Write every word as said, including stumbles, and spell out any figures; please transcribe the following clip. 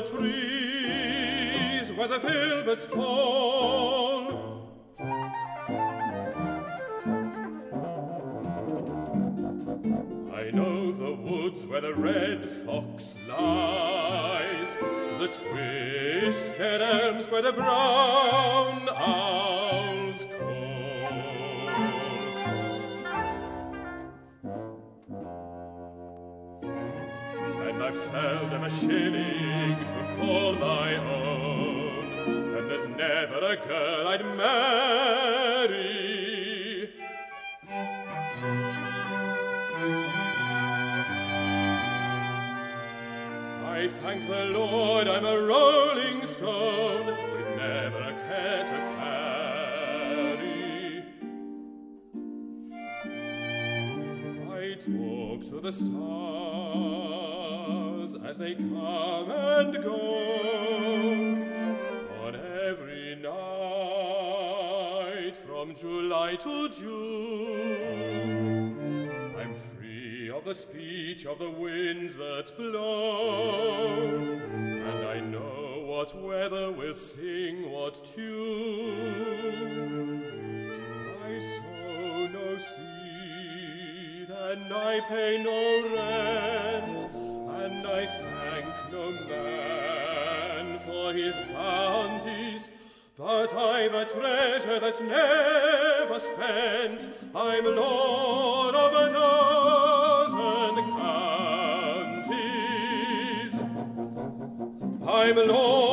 trees where the filberts fall. I know the woods where the red fox lies, the twisted elms where the brown owls call. And I've seldom a shilling to call my own, and there's never a girl I'd marry. I thank the Lord I'm a rolling stone, with never a care to carry. I talk to the stars as they come and go, on every night from July to June. I'm free of the speech of the winds that blow, and I know what weather will sing what tune. I sow no seed, and I pay no rent, and I thank no man for his bounties, but I've a treasure that's never spent. I'm lord of a dozen counties. I'm lord